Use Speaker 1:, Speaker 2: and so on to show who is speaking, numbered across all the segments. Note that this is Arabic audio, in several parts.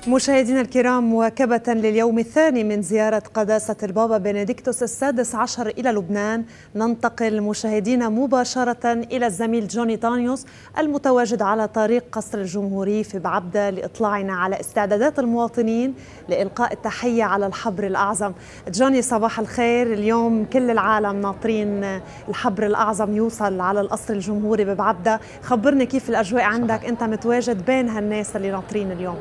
Speaker 1: مشاهدينا الكرام، مواكبة لليوم الثاني من زيارة قداسة البابا بنديكتوس السادس عشر إلى لبنان، ننتقل مشاهدينا مباشرة إلى الزميل جوني طانيوس المتواجد على طريق قصر الجمهوري في بعبدة لإطلاعنا على استعدادات المواطنين لإلقاء التحية على الحبر الأعظم. جوني صباح الخير. اليوم كل العالم ناطرين الحبر الأعظم يوصل على القصر الجمهوري ببعبدة، خبرني كيف الأجواء عندك، أنت متواجد بين هالناس اللي ناطرين اليوم.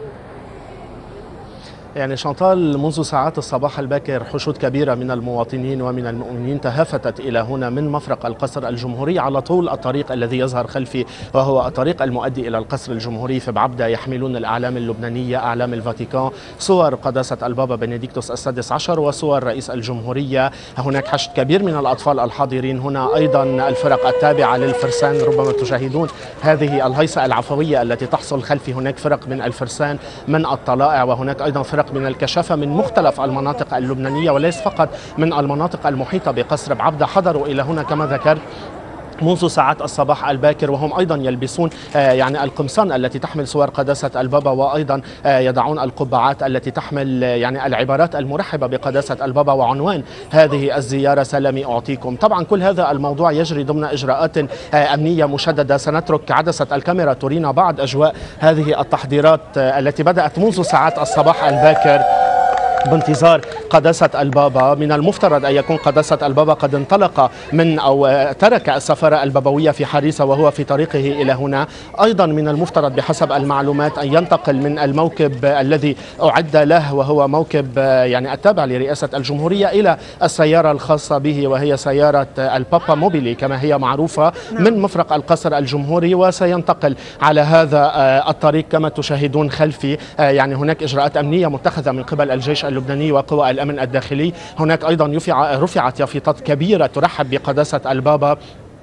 Speaker 2: يعني شانتال، منذ ساعات الصباح الباكر حشود كبيرة من المواطنين ومن المؤمنين تهافتت إلى هنا من مفرق القصر الجمهوري على طول الطريق الذي يظهر خلفي، وهو الطريق المؤدي إلى القصر الجمهوري في بعبدة. يحملون الأعلام اللبنانية، أعلام الفاتيكان، صور قداسة البابا بنديكتوس السادس عشر وصور رئيس الجمهورية. هناك حشد كبير من الأطفال الحاضرين هنا، أيضا الفرق التابعة للفرسان. ربما تشاهدون هذه الهيصة العفوية التي تحصل خلفي. هناك فرق من الفرسان من الطلائع، وهناك أيضا فرق من الكشافة من مختلف المناطق اللبنانية وليس فقط من المناطق المحيطة بقصر بعبدة. حضروا إلى هنا كما ذكرت منذ ساعات الصباح الباكر، وهم أيضا يلبسون يعني القمصان التي تحمل صور قداسة البابا، وأيضا يضعون القبعات التي تحمل يعني العبارات المرحبة بقداسة البابا وعنوان هذه الزيارة سلامي أعطيكم. طبعا كل هذا الموضوع يجري ضمن إجراءات أمنية مشددة. سنترك عدسة الكاميرا ترينا بعض أجواء هذه التحضيرات التي بدأت منذ ساعات الصباح الباكر بانتظار قداسة البابا. من المفترض أن يكون قداسة البابا قد انطلق من أو ترك السفارة البابوية في حريصة وهو في طريقه إلى هنا. أيضا من المفترض بحسب المعلومات أن ينتقل من الموكب الذي أعد له، وهو موكب يعني التابع لرئاسة الجمهورية، إلى السيارة الخاصة به، وهي سيارة البابا موبيلي كما هي معروفة، من مفرق القصر الجمهوري، وسينتقل على هذا الطريق كما تشاهدون خلفي. يعني هناك إجراءات أمنية متخذة من قبل الجيش اللبناني وقوى الأمن الداخلي. هناك أيضا رفعت يافطات كبيرة ترحب بقداسة البابا،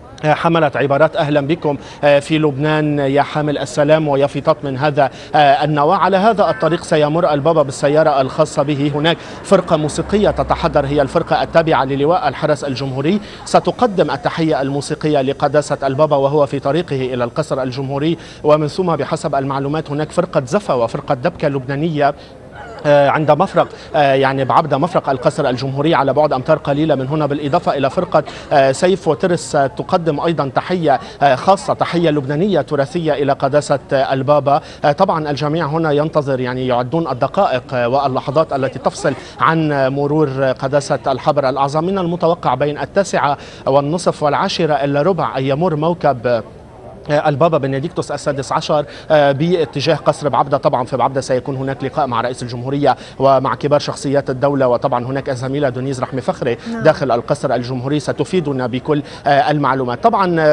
Speaker 2: حملت عبارات أهلا بكم في لبنان يا حامل السلام ويافطات من هذا النوع. على هذا الطريق سيمر البابا بالسيارة الخاصة به. هناك فرقة موسيقية تتحضر، هي الفرقة التابعة للواء الحرس الجمهوري، ستقدم التحية الموسيقية لقداسة البابا وهو في طريقه إلى القصر الجمهوري. ومن ثم بحسب المعلومات هناك فرقة زفة وفرقة دبكة لبنانية عند مفرق يعني بعبدة، مفرق القصر الجمهوري على بعد أمتار قليلة من هنا، بالإضافة إلى فرقة سيف وترس تقدم أيضا تحية خاصة، تحية لبنانية تراثية إلى قداسة البابا. طبعا الجميع هنا ينتظر، يعني يعدون الدقائق واللحظات التي تفصل عن مرور قداسة الحبر الأعظم. من المتوقع بين 9:30 و10 إلا ربع أن يمر موكب البابا بنديكتوس السادس عشر باتجاه قصر بعبدة. طبعا في بعبدة سيكون هناك لقاء مع رئيس الجمهورية ومع كبار شخصيات الدولة، وطبعا هناك الزميلة دونيز رحمي فخري داخل القصر الجمهوري ستفيدنا بكل المعلومات. طبعا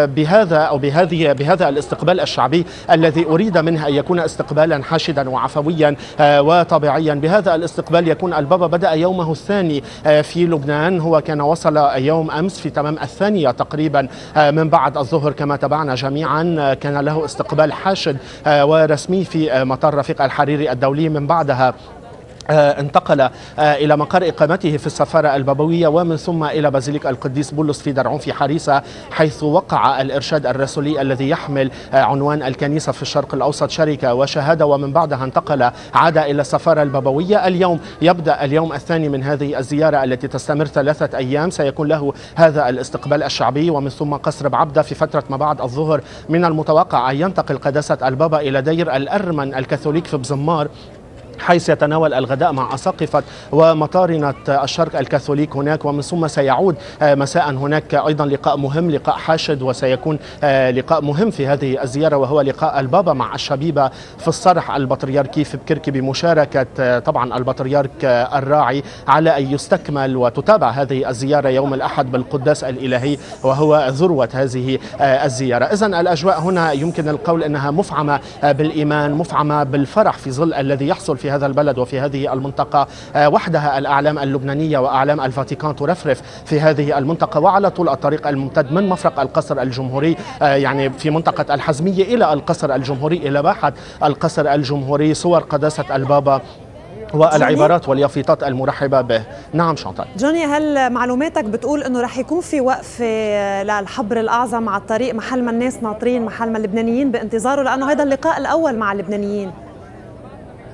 Speaker 2: بهذا الاستقبال الشعبي الذي أريد منه أن يكون استقبالا حاشدا وعفويا وطبيعيا. بهذا الاستقبال يكون البابا بدأ يومه الثاني في لبنان. هو كان وصل يوم أمس في تمام 2 تقريبا من بعد الظهر كما تابعنا جميعا. كان له استقبال حاشد ورسمي في مطار رفيق الحريري الدولي. من بعدها انتقل إلى مقر إقامته في السفارة البابوية، ومن ثم إلى بازيليك القديس بولس في درعون في حريصة، حيث وقع الإرشاد الرسولي الذي يحمل عنوان الكنيسة في الشرق الأوسط شركة وشهادة. ومن بعدها عاد إلى السفارة البابوية. اليوم يبدأ اليوم الثاني من هذه الزيارة التي تستمر 3 أيام. سيكون له هذا الاستقبال الشعبي، ومن ثم قصر بعبدة في فترة ما بعد الظهر. من المتوقع أن ينتقل قداسة البابا إلى دير الأرمن الكاثوليك في بزمار، حيث يتناول الغداء مع أساقفة ومطارنة الشرق الكاثوليك هناك. ومن ثم سيعود مساء هناك أيضا لقاء مهم، لقاء حاشد، وسيكون لقاء مهم في هذه الزيارة، وهو لقاء البابا مع الشبيبة في الصرح البطريركي في بكركي، بمشاركة طبعا البطريرك الراعي، على أن يستكمل وتتابع هذه الزيارة يوم الأحد بالقداس الإلهي، وهو ذروة هذه الزيارة. إذن الأجواء هنا يمكن القول أنها مفعمة بالإيمان، مفعمة بالفرح في ظل الذي يحصل في هذا البلد وفي هذه المنطقة. وحدها الأعلام اللبنانية وأعلام الفاتيكان ترفرف في هذه المنطقة، وعلى طول الطريق الممتد من مفرق القصر الجمهوري يعني في منطقة الحزمية إلى القصر الجمهوري، إلى باحة القصر الجمهوري، صور قداسة البابا والعبارات واليافطات المرحبة به. نعم شانتال.
Speaker 1: جوني، هل معلوماتك بتقول انه رح يكون في وقفة للحبر الأعظم على الطريق محل ما الناس ناطرين، محل ما اللبنانيين بانتظاره، لأنه هذا اللقاء الأول مع اللبنانيين؟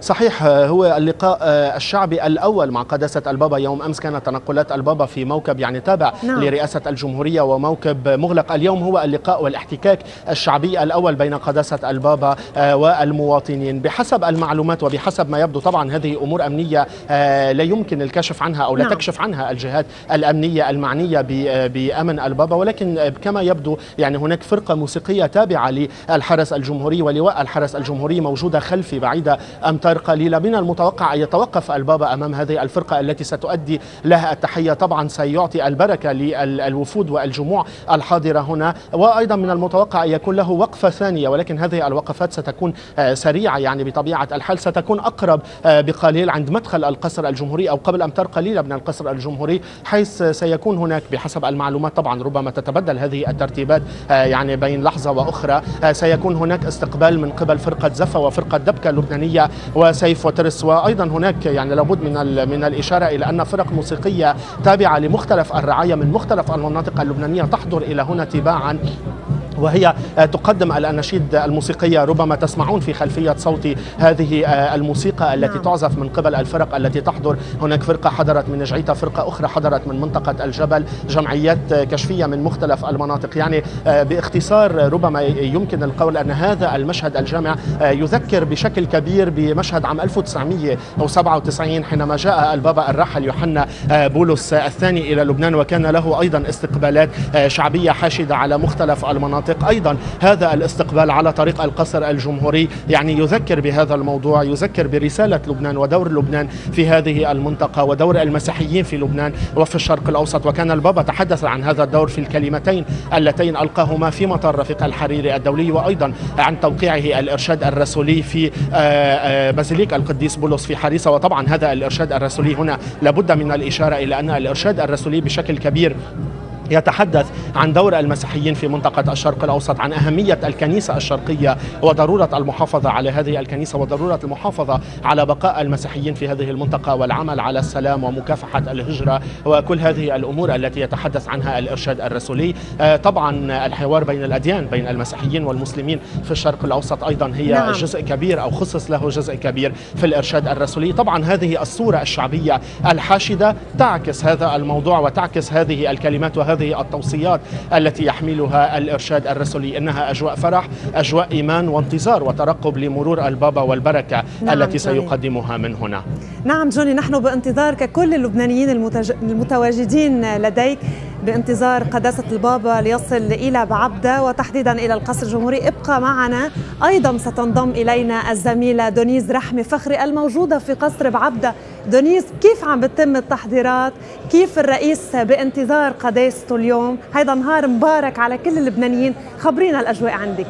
Speaker 2: صحيح، هو اللقاء الشعبي الأول مع قداسة البابا يوم أمس. كانت تنقلات البابا في موكب يعني تابع لرئاسة الجمهورية وموكب مغلق. اليوم هو اللقاء والاحتكاك الشعبي الأول بين قداسة البابا والمواطنين. بحسب المعلومات وبحسب ما يبدو، طبعا هذه أمور أمنية لا يمكن الكشف عنها أو لا تكشف عنها الجهات الأمنية المعنية بأمن البابا، ولكن كما يبدو يعني هناك فرقة موسيقية تابعة للحرس الجمهوري ولواء الحرس الجمهوري موجودة خلفي بعيدة أمتار قليلة. من المتوقع أن يتوقف البابا أمام هذه الفرقة التي ستؤدي لها التحية. طبعا سيعطي البركة للوفود والجموع الحاضرة هنا، وأيضا من المتوقع أن يكون له وقفة ثانية، ولكن هذه الوقفات ستكون سريعة يعني بطبيعة الحال. ستكون أقرب بقليل عند مدخل القصر الجمهوري أو قبل أمتار قليلة من القصر الجمهوري، حيث سيكون هناك بحسب المعلومات، طبعا ربما تتبدل هذه الترتيبات يعني بين لحظة وأخرى، سيكون هناك استقبال من قبل فرقة زفة وفرقة دبكة اللبنانية وسيف وترس. وأيضا هناك يعني لابد من الإشارة إلى أن فرق موسيقية تابعة لمختلف الرعاية من مختلف المناطق اللبنانية تحضر إلى هنا تباعا، وهي تقدم الأناشيد الموسيقية. ربما تسمعون في خلفية صوتي هذه الموسيقى التي تعزف من قبل الفرق التي تحضر. هناك فرقة حضرت من جعيتا، فرقة أخرى حضرت من منطقة الجبل، جمعيات كشفية من مختلف المناطق. يعني باختصار ربما يمكن القول أن هذا المشهد الجامع يذكر بشكل كبير بمشهد عام 1997 حينما جاء البابا الراحل يوحنا بولس الثاني إلى لبنان، وكان له أيضا استقبالات شعبية حاشدة على مختلف المناطق. أيضا هذا الاستقبال على طريق القصر الجمهوري يعني يذكر بهذا الموضوع، يذكر برسالة لبنان ودور لبنان في هذه المنطقة ودور المسيحيين في لبنان وفي الشرق الأوسط. وكان البابا تحدث عن هذا الدور في الكلمتين اللتين ألقاهما في مطار رفيق الحريري الدولي، وأيضا عن توقيعه الإرشاد الرسولي في بازيليك القديس بولس في حريصة. وطبعا هذا الإرشاد الرسولي هنا لابد من الإشارة إلى أن الإرشاد الرسولي بشكل كبير يتحدث عن دور المسيحيين في منطقة الشرق الأوسط، عن أهمية الكنيسة الشرقية وضرورة المحافظة على هذه الكنيسة وضرورة المحافظة على بقاء المسيحيين في هذه المنطقة والعمل على السلام ومكافحة الهجرة وكل هذه الأمور التي يتحدث عنها الإرشاد الرسولي. طبعا الحوار بين الأديان بين المسيحيين والمسلمين في الشرق الأوسط أيضا هي جزء كبير أو خصص له جزء كبير في الإرشاد الرسولي. طبعا هذه الصورة الشعبية الحاشدة تعكس هذا الموضوع وتعكس هذه الكلمات وهذه التوصيات التي يحملها الإرشاد الرسولي. إنها أجواء فرح، أجواء إيمان وانتظار وترقب لمرور البابا والبركة التي سيقدمها من هنا.
Speaker 1: نعم جوني، نحن بانتظار ككل اللبنانيين المتواجدين لديك بانتظار قداسة البابا ليصل إلى بعبدة وتحديدا إلى القصر الجمهوري. ابقى معنا، أيضا ستنضم إلينا الزميلة دونيز رحمة فخري الموجودة في قصر بعبدة. دونيز، كيف عم بتتم التحضيرات؟ كيف الرئيس بانتظار قداسته اليوم؟ هيدا نهار مبارك على كل اللبنانيين، خبرينا الأجواء عندك.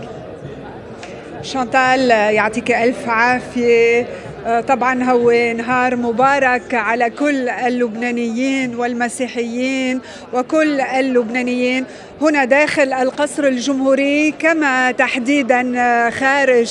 Speaker 3: شانتال يعطيك ألف عافية. طبعا هو نهار مبارك على كل اللبنانيين والمسيحيين وكل اللبنانيين هنا داخل القصر الجمهوري، كما تحديدا خارج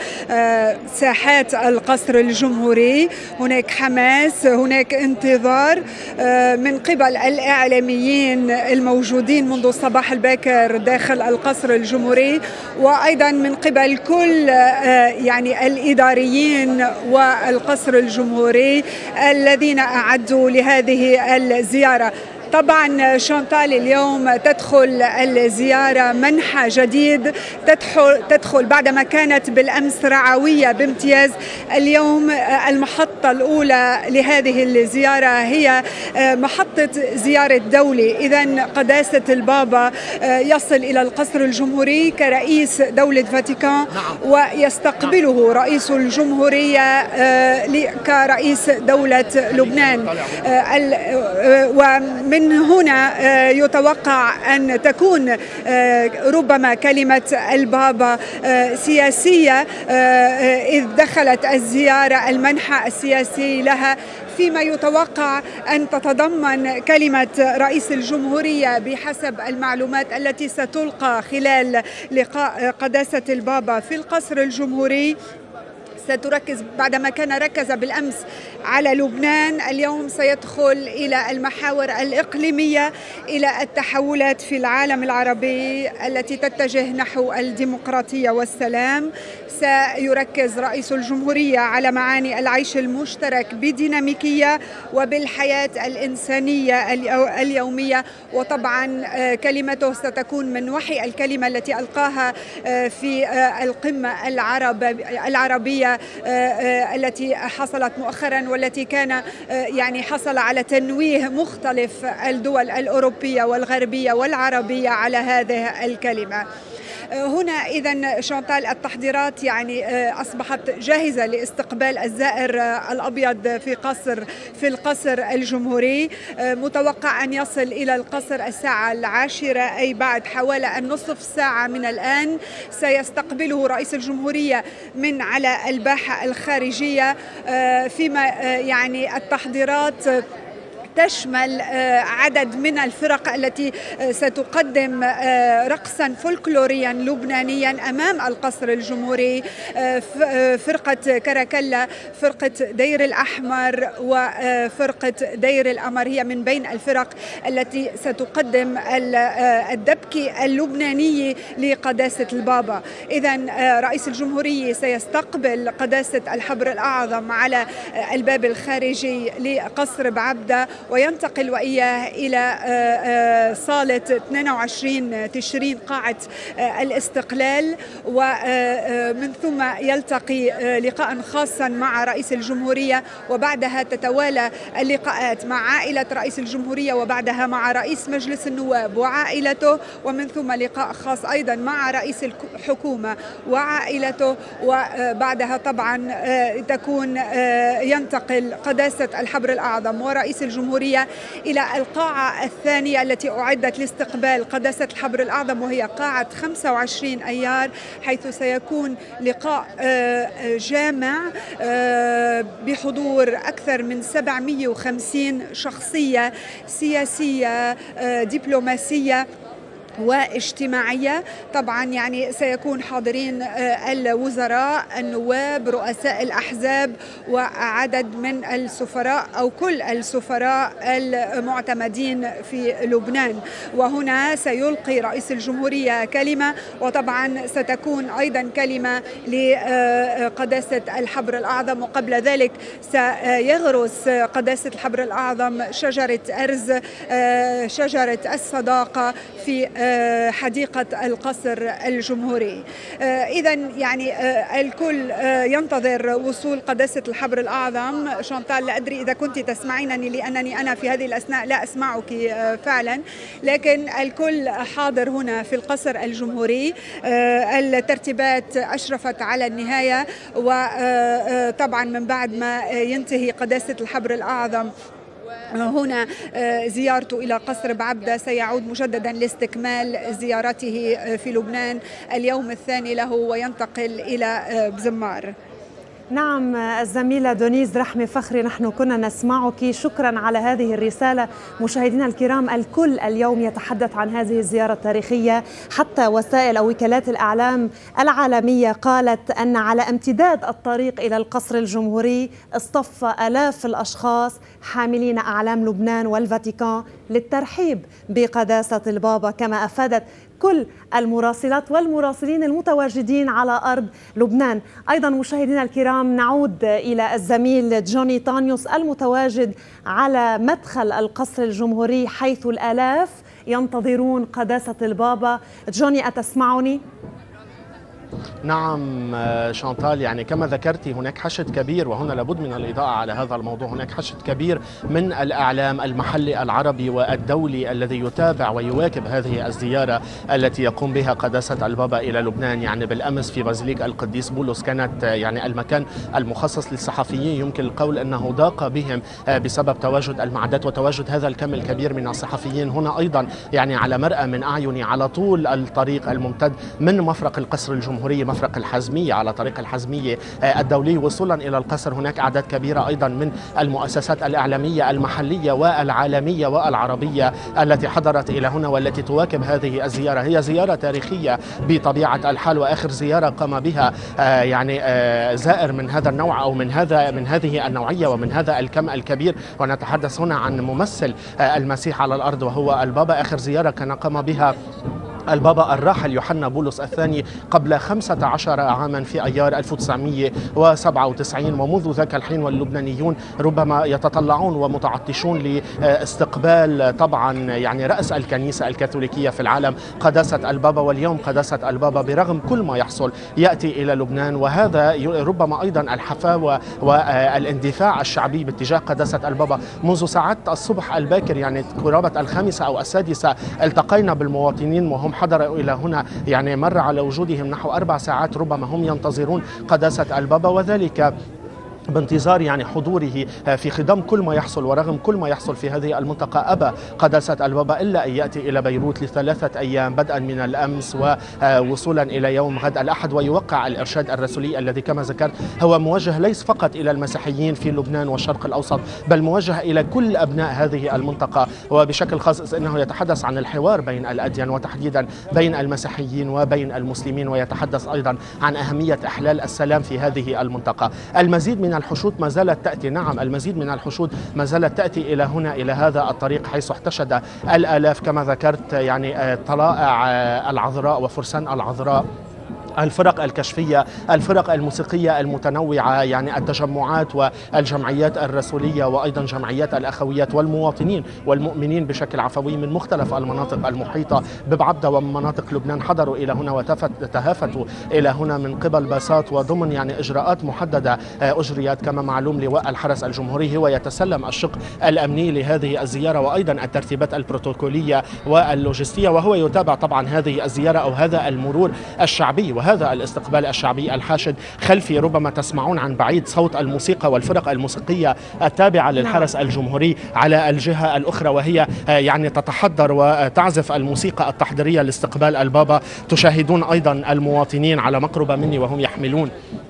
Speaker 3: ساحات القصر الجمهوري. هناك حماس، هناك انتظار من قبل الإعلاميين الموجودين منذ الصباح الباكر داخل القصر الجمهوري، وأيضا من قبل كل يعني الإداريين والقصر الجمهوري الذين أعدوا لهذه الزيارة. طبعا شانتال، اليوم تدخل الزيارة منحى جديد، تدخل بعدما كانت بالأمس رعوية بامتياز. اليوم المحطة الأولى لهذه الزيارة هي محطة زيارة دولة. إذن قداسة البابا يصل إلى القصر الجمهوري كرئيس دولة فاتيكان، ويستقبله رئيس الجمهورية كرئيس دولة لبنان. ومن هنا يتوقع أن تكون ربما كلمة البابا سياسية، إذ دخلت الزيارة المنحى السياسي لها، فيما يتوقع أن تتضمن كلمة رئيس الجمهورية بحسب المعلومات التي ستلقى خلال لقاء قداسة البابا في القصر الجمهوري. ستركز بعدما كان ركز بالأمس على لبنان، اليوم سيدخل إلى المحاور الإقليمية، إلى التحولات في العالم العربي التي تتجه نحو الديمقراطية والسلام. سيركز رئيس الجمهورية على معاني العيش المشترك بديناميكية وبالحياة الإنسانية اليومية، وطبعا كلمته ستكون من وحي الكلمة التي ألقاها في القمة العربية التي حصلت مؤخرا، والتي كان يعني حصل على تنويه مختلف الدول الأوروبية والغربية والعربية على هذه الكلمة. هنا إذن شانتال التحضيرات يعني أصبحت جاهزة لاستقبال الزائر الأبيض في القصر الجمهوري. متوقع أن يصل إلى القصر الساعة 10، أي بعد حوالي النصف ساعة من الآن. سيستقبله رئيس الجمهورية من على الباحة الخارجية، فيما يعني التحضيرات تشمل عدد من الفرق التي ستقدم رقصا فولكلوريا لبنانيا أمام القصر الجمهوري. فرقة كراكلا، فرقة دير الأحمر، وفرقة دير القمر هي من بين الفرق التي ستقدم الدبكة اللبناني لقداسة البابا. إذن رئيس الجمهورية سيستقبل قداسة الحبر الأعظم على الباب الخارجي لقصر بعبدة، وينتقل وإياه إلى صالة 22 تشرين قاعة الاستقلال، ومن ثم يلتقي لقاء خاصا مع رئيس الجمهورية، وبعدها تتوالى اللقاءات مع عائلة رئيس الجمهورية، وبعدها مع رئيس مجلس النواب وعائلته، ومن ثم لقاء خاص أيضا مع رئيس الحكومة وعائلته، وبعدها طبعا ينتقل قداسة الحبر الأعظم ورئيس الجمهورية إلى القاعة الثانية التي أعدت لاستقبال قداسة الحبر الأعظم، وهي قاعة 25 أيار، حيث سيكون لقاء جامع بحضور أكثر من 750 شخصية سياسية دبلوماسية واجتماعية. طبعا يعني سيكون حاضرين الوزراء، النواب، رؤساء الأحزاب، وعدد من السفراء أو كل السفراء المعتمدين في لبنان. وهنا سيلقي رئيس الجمهورية كلمة، وطبعا ستكون أيضا كلمة لقداسة الحبر الأعظم، وقبل ذلك سيغرس قداسة الحبر الأعظم شجرة أرز، شجرة الصداقة في حديقة القصر الجمهوري. إذن يعني الكل ينتظر وصول قداسة الحبر الأعظم. شانتال، لا أدري إذا كنت تسمعينني، لأنني أنا في هذه الأثناء لا أسمعك فعلا، لكن الكل حاضر هنا في القصر الجمهوري. الترتيبات أشرفت على النهاية، وطبعا من بعد ما ينتهي قداسة الحبر الأعظم هنا زيارته إلى قصر بعبدة، سيعود مجددا لاستكمال زيارته في لبنان اليوم الثاني له، وينتقل إلى بزمار.
Speaker 1: نعم الزميلة دونيز رحمة فخري، نحن كنا نسمعك، شكرا على هذه الرسالة. مشاهدينا الكرام، الكل اليوم يتحدث عن هذه الزيارة التاريخية، حتى وسائل أو وكالات الإعلام العالمية قالت أن على امتداد الطريق إلى القصر الجمهوري اصطف آلاف الأشخاص حاملين أعلام لبنان والفاتيكان للترحيب بقداسة البابا، كما أفادت كل المراسلات والمراسلين المتواجدين على أرض لبنان. أيضا مشاهدينا الكرام، نعود إلى الزميل جوني طانيوس المتواجد على مدخل القصر الجمهوري، حيث الآلاف ينتظرون قداسة البابا. جوني، أتسمعني؟
Speaker 2: نعم شانتال، يعني كما ذكرتي هناك حشد كبير، وهنا لابد من الإضاءة على هذا الموضوع. هناك حشد كبير من الإعلام المحلي العربي والدولي الذي يتابع ويواكب هذه الزيارة التي يقوم بها قداسة البابا إلى لبنان. يعني بالأمس في بازيليك القديس بولس كانت يعني المكان المخصص للصحفيين يمكن القول أنه ضاق بهم بسبب تواجد المعدات وتواجد هذا الكم الكبير من الصحفيين. هنا أيضا يعني على مرأى من أعيني على طول الطريق الممتد من مفرق القصر الجمهوري الجمهورية مفرق الحزمية على طريق الحزمية الدولي وصولا إلى القصر. هناك أعداد كبيرة أيضا من المؤسسات الإعلامية المحلية والعالمية والعربية التي حضرت إلى هنا والتي تواكب هذه الزيارة. هي زيارة تاريخية بطبيعة الحال، وآخر زيارة قام بها يعني زائر من هذا النوع أو من هذه النوعية ومن هذا الكم الكبير، ونتحدث هنا عن ممثل المسيح على الأرض وهو البابا. آخر زيارة كان قام بها البابا الراحل يوحنا بولس الثاني قبل 15 عاما في أيار 1997، ومنذ ذاك الحين واللبنانيون ربما يتطلعون ومتعطشون لاستقبال طبعا يعني رأس الكنيسة الكاثوليكية في العالم قداسة البابا. واليوم قداسة البابا برغم كل ما يحصل يأتي إلى لبنان، وهذا ربما أيضا الحفاوة والاندفاع الشعبي باتجاه قداسة البابا. منذ ساعات الصبح الباكر يعني قرابة 5 أو 6 التقينا بالمواطنين وهم حضروا إلى هنا، يعني مر على وجودهم نحو 4 ساعات ربما هم ينتظرون قداسة البابا، وذلك بانتظار يعني حضوره في خضم كل ما يحصل. ورغم كل ما يحصل في هذه المنطقة أبى قداسة البابا إلا أن يأتي إلى بيروت ل3 أيام بدءا من الأمس ووصولا إلى يوم غد الأحد، ويوقع الإرشاد الرسولي الذي كما ذكرت هو موجه ليس فقط إلى المسيحيين في لبنان والشرق الأوسط بل موجه إلى كل أبناء هذه المنطقة، وبشكل خاص إنه يتحدث عن الحوار بين الأديان وتحديدا بين المسيحيين وبين المسلمين، ويتحدث أيضا عن أهمية إحلال السلام في هذه المنطقة. المزيد من الحشود ما زالت تأتي، نعم المزيد من الحشود ما زالت تأتي إلى هنا إلى هذا الطريق، حيث احتشد الآلاف كما ذكرت يعني طلائع العذراء وفرسان العذراء، الفرق الكشفية، الفرق الموسيقية المتنوعة، يعني التجمعات والجمعيات الرسولية وأيضا جمعيات الأخويات والمواطنين والمؤمنين بشكل عفوي من مختلف المناطق المحيطة ببعبدة ومن مناطق لبنان حضروا إلى هنا وتهافتوا إلى هنا من قبل باصات وضمن يعني إجراءات محددة أجريت. كما معلوم لواء الحرس الجمهوري هو يتسلم الشق الأمني لهذه الزيارة وأيضا الترتيبات البروتوكولية واللوجستية، وهو يتابع طبعا هذه الزيارة أو هذا المرور الشعبي وهذا الاستقبال الشعبي الحاشد. خلفي ربما تسمعون عن بعيد صوت الموسيقى والفرق الموسيقية التابعة للحرس الجمهوري على الجهة الأخرى، وهي يعني تتحضر وتعزف الموسيقى التحضيرية لاستقبال البابا. تشاهدون أيضا المواطنين على مقربة مني وهم يحملون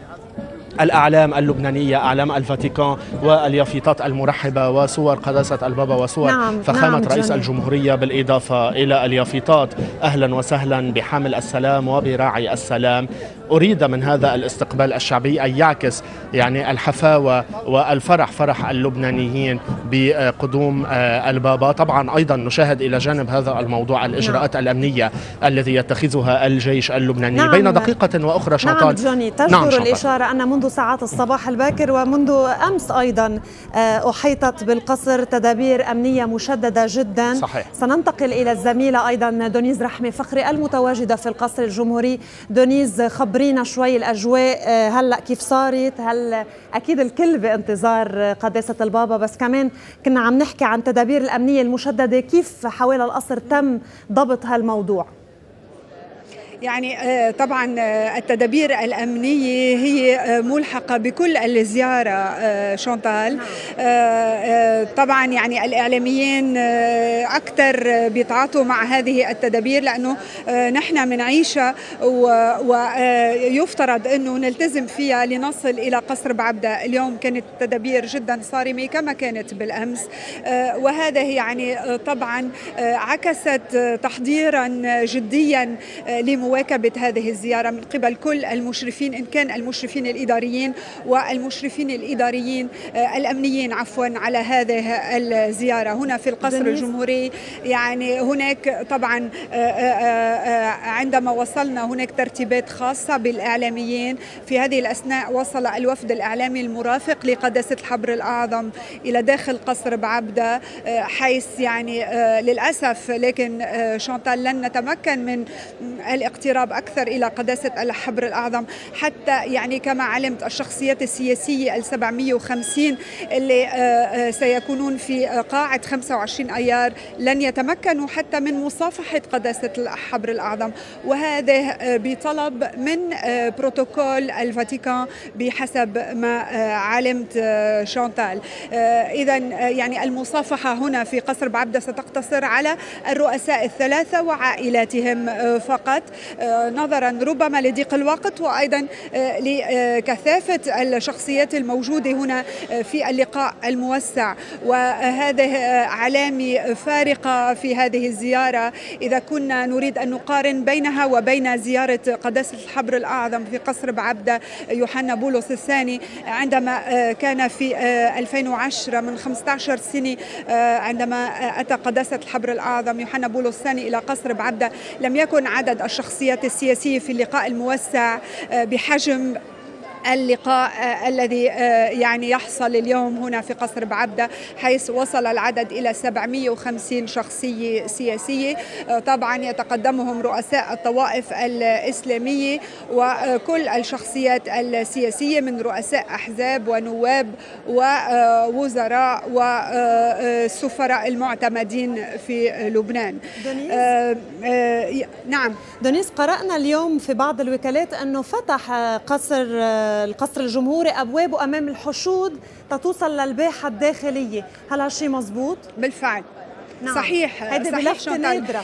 Speaker 2: الأعلام اللبنانية، أعلام الفاتيكان واليافطات المرحبة وصور قداسة البابا وصور فخامة رئيس الجمهورية، بالإضافة إلى اليافطات أهلا وسهلا بحامل السلام وبراعي السلام. أريد من هذا الاستقبال الشعبي أن يعكس يعني الحفاوة والفرح، فرح اللبنانيين بقدوم البابا. طبعا أيضا نشاهد إلى جانب هذا الموضوع الإجراءات الأمنية الذي يتخذها الجيش اللبناني. بين دقيقة وأخرى شانتال
Speaker 1: جوني تجدر الإشارة أن منذ ساعات الصباح الباكر ومنذ أمس أيضا أحيطت بالقصر تدابير أمنية مشددة جدا.
Speaker 2: صحيح.
Speaker 1: سننتقل إلى الزميلة أيضا دونيز رحمة فخري المتواجدة في القصر الجمهوري. دونيز خبرينا شوي الأجواء هلأ كيف صارت؟ هل أكيد الكل بانتظار قداسة البابا، بس كمان كنا عم نحكي عن تدابير الأمنية المشددة، كيف حوالي القصر تم ضبط هالموضوع؟
Speaker 3: يعني طبعا التدابير الأمنية هي ملحقة بكل الزيارة شانتال. طبعا يعني الإعلاميين أكثر بيتعاطوا مع هذه التدابير لأنه نحن منعيشها ويفترض أنه نلتزم فيها لنصل إلى قصر بعبدة. اليوم كانت تدابير جدا صارمة كما كانت بالأمس، وهذا يعني طبعا عكست تحضيرا جديا لمواكبة هذه الزيارة من قبل كل المشرفين، إن كان المشرفين الإداريين والمشرفين الإداريين الأمنيين عفوا على هذه الزيارة هنا في القصر الجمهوري. يعني هناك طبعا عندما وصلنا هناك ترتيبات خاصة بالإعلاميين. في هذه الأثناء وصل الوفد الإعلامي المرافق لقداسة الحبر الأعظم إلى داخل قصر بعبدة، حيث يعني للأسف لكن شانتال لن نتمكن من الاقتراب أكثر إلى قداسة الحبر الأعظم، حتى يعني كما علمت الشخصيات السياسية 750 اللي سيكونون في قاعة 25 أيار لن يتمكنوا حتى من مصافحة قداسة الحبر الأعظم، وهذا بطلب من بروتوكول الفاتيكان بحسب ما علمت شانتال. إذا يعني المصافحة هنا في قصر بعبدة ستقتصر على الرؤساء الثلاثة وعائلاتهم فقط. نظرا ربما لضيق الوقت وأيضا لكثافة الشخصيات الموجودة هنا في اللقاء الموسع. وهذه علامة فارقة في هذه الزيارة إذا كنا نريد أن نقارن بينها وبين زيارة قداسة الحبر الأعظم في قصر بعبدة يوحنا بولس الثاني عندما كان في 2010 من 15 سنة، عندما أتى قداسة الحبر الأعظم يوحنا بولس الثاني إلى قصر بعبدة. لم يكن عدد الشخصيات السياسية في اللقاء الموسع بحجم اللقاء الذي يعني يحصل اليوم هنا في قصر بعبدة، حيث وصل العدد إلى 750 شخصية سياسية. طبعا يتقدمهم رؤساء الطوائف الإسلامية وكل الشخصيات السياسية من رؤساء أحزاب ونواب ووزراء وسفراء المعتمدين في لبنان.
Speaker 1: نعم دونيس، قرأنا اليوم في بعض الوكالات أنه فتح القصر الجمهوري أبوابه أمام الحشود تتوصل للباحة الداخلية، هل هالشي مزبوط؟
Speaker 3: بالفعل. نعم. صحيح.
Speaker 1: هذه بلفتة نادرة.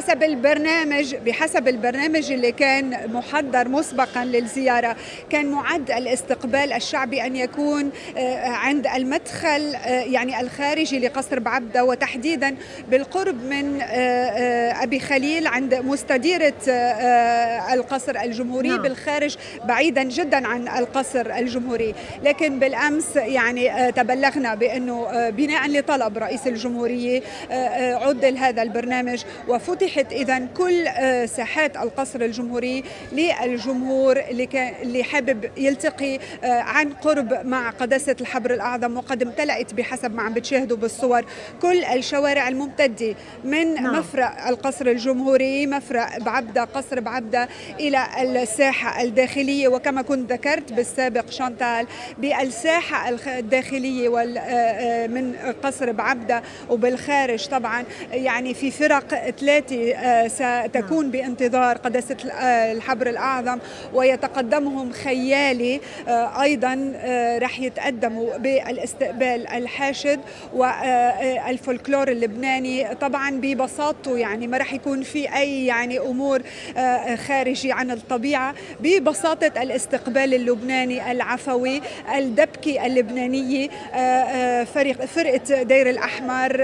Speaker 3: بحسب البرنامج اللي كان محضر مسبقا للزيارة، كان معد الاستقبال الشعبي أن يكون عند المدخل يعني الخارجي لقصر بعبدة، وتحديدا بالقرب من أبي خليل عند مستديرة القصر الجمهوري. نعم. بالخارج بعيدا جدا عن القصر الجمهوري. لكن بالأمس يعني تبلغنا بأنه بناء لطلب رئيس الجمهورية عدل هذا البرنامج وفتحت إذن كل ساحات القصر الجمهوري للجمهور اللي حابب يلتقي عن قرب مع قداسة الحبر الأعظم. وقد امتلأت بحسب ما عم بتشاهدوا بالصور كل الشوارع الممتدة من مفرق القصر الجمهوري، مفرق بعبدة، قصر بعبدة، إلى الساحة الداخلية. وكما كنت ذكرت بالسابق شانتال، بالساحة الداخلية من قصر بعبدة وبالخارج طبعا يعني في فرق 3 ستكون بانتظار قداسة الحبر الأعظم، ويتقدمهم خيالي أيضا رح يتقدموا بالاستقبال الحاشد والفولكلور اللبناني طبعا ببساطته، يعني ما رح يكون في أي يعني أمور خارجي عن الطبيعة، ببساطة الاستقبال اللبناني العفوي، الدبكة اللبنانية، فرقة دير الأحمر،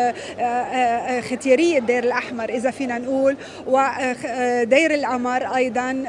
Speaker 3: ختيارية دير الأحمر إذا فينا نقول، ودير القمر أيضا،